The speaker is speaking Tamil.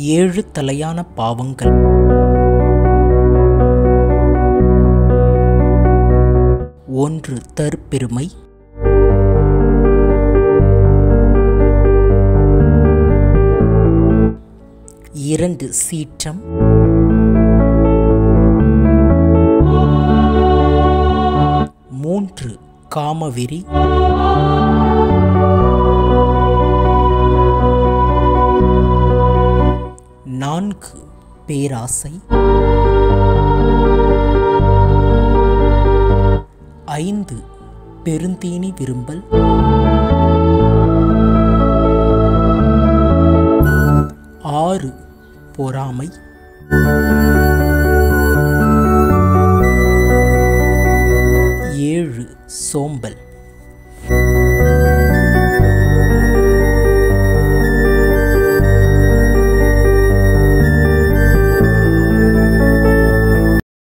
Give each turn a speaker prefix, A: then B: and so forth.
A: 7 தலையான பாவங்கள். 1 தற்பெருமை. 2 சீற்றம். 3 காமவெறி. 4 பேராசை. 5 பெருந்தீனி விரும்பல்.